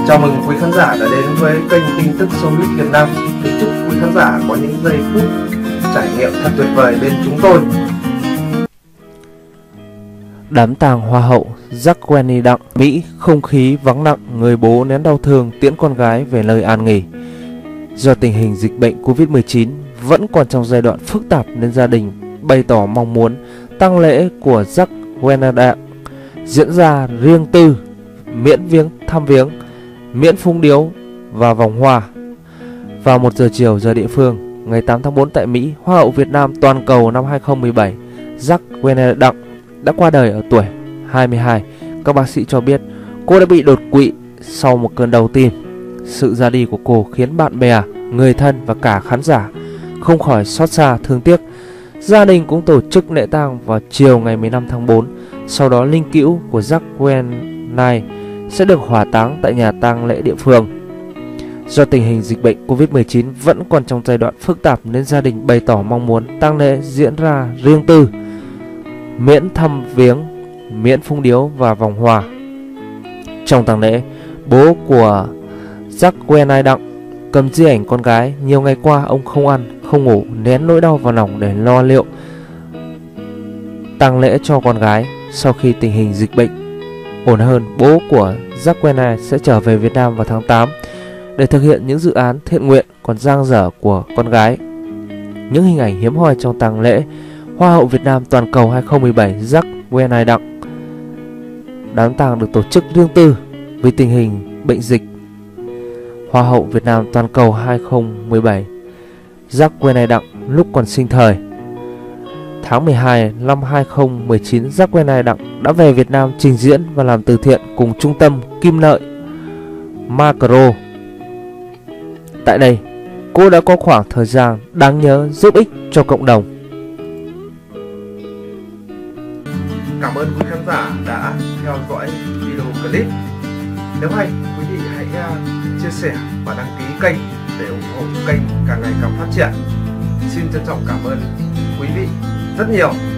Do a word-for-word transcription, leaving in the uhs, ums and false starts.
Chào mừng quý khán giả đã đến với kênh tin tức Showbiz Việt Nam. Kính chúc quý khán giả có những giây phút trải nghiệm thật tuyệt vời bên chúng tôi. Đám tang Hoa hậu Jacqueline Đặng, Mỹ, không khí vắng lặng, người bố nén đau thương tiễn con gái về nơi an nghỉ. Do tình hình dịch bệnh Covid mười chín vẫn còn trong giai đoạn phức tạp nên gia đình bày tỏ mong muốn tang lễ của Jacqueline Đặng diễn ra riêng tư, miễn viếng thăm viếng, miễn phung điếu và vòng hoa. Vào một giờ chiều giờ địa phương, ngày tám tháng tư tại Mỹ, Hoa hậu Việt Nam toàn cầu năm hai không một bảy Jacqueline Đặng đã qua đời ở tuổi hai mươi hai. Các bác sĩ cho biết cô đã bị đột quỵ sau một cơn đau tim. Sự ra đi của cô khiến bạn bè, người thân và cả khán giả không khỏi xót xa thương tiếc. Gia đình cũng tổ chức lễ tang vào chiều ngày mười lăm tháng tư. Sau đó linh cữu của Jacqueline sẽ được hỏa táng tại nhà tang lễ địa phương. Do tình hình dịch bệnh Covid mười chín vẫn còn trong giai đoạn phức tạp nên gia đình bày tỏ mong muốn tang lễ diễn ra riêng tư, miễn thăm viếng, miễn phung điếu và vòng hoa. Trong tang lễ, bố của Jacqueline Đặng cầm di ảnh con gái. Nhiều ngày qua ông không ăn, không ngủ, nén nỗi đau vào lòng để lo liệu tang lễ cho con gái. Sau khi tình hình dịch bệnh ổn hơn, bố của Jacqueline sẽ trở về Việt Nam vào tháng tám để thực hiện những dự án thiện nguyện còn dang dở của con gái. Những hình ảnh hiếm hoi trong tang lễ Hoa hậu Việt Nam toàn cầu hai không một bảy Jacqueline Đặng. Đám tang được tổ chức riêng tư vì tình hình bệnh dịch. Hoa hậu Việt Nam toàn cầu hai không một bảy Jacqueline Đặng lúc còn sinh thời. Tháng mười hai năm hai không một chín, Jacqueline Đặng đã về Việt Nam trình diễn và làm từ thiện cùng trung tâm Kim Lợi Macro. Tại đây, cô đã có khoảng thời gian đáng nhớ giúp ích cho cộng đồng. Cảm ơn quý khán giả đã theo dõi video clip. Nếu hay, quý vị hãy chia sẻ và đăng ký kênh để ủng hộ kênh càng ngày càng phát triển. Xin trân trọng cảm ơn quý vị rất nhiều.